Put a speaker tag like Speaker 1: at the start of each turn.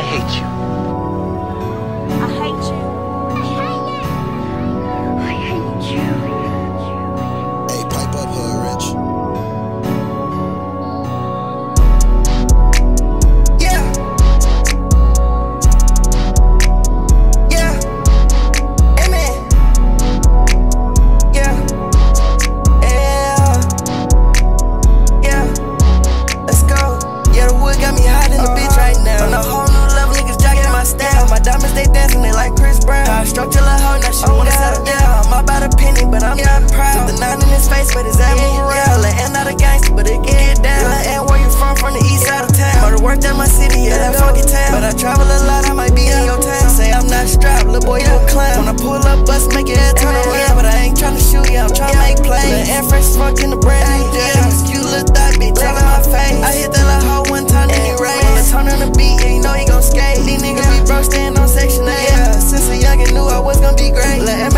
Speaker 1: hate you.
Speaker 2: I hate you.
Speaker 3: I hate you.
Speaker 4: Hey, pipe up, Hoodrxch.
Speaker 5: Yeah. Yeah. Amen. Yeah. Yeah. Yeah. Let's go. Yeah, the wood got me hot in the bitch right now. On a whole new level, niggas jocking my style. My diamonds, they dancing, they like Chris Brown. I struck your little hoe, now she wanna settle down. I'm about a penny, but I'm not proud. Put the 9 in his face, but his ass move around. Like, and not a gangster, but it get down. Like, and where you from the east side of town. Murder worked at my city, yeah, that funky town. But I travel a lot, I might be in your town. Say I'm not strapped, little boy, you a clown. When I pull up, bust, make your head turn around. But I ain't tryna shoot, yeah, I'm tryna make plays. And fresh as fuck in the brand new days. Cute little thot, bitch, all in my face. I hit that little hoe one time, then he raised. Turn on the beat, yeah, you know he gon' skate. These niggas be broke, staying on Section 8. Yeah, since a youngin' knew I was gon' be great. Like,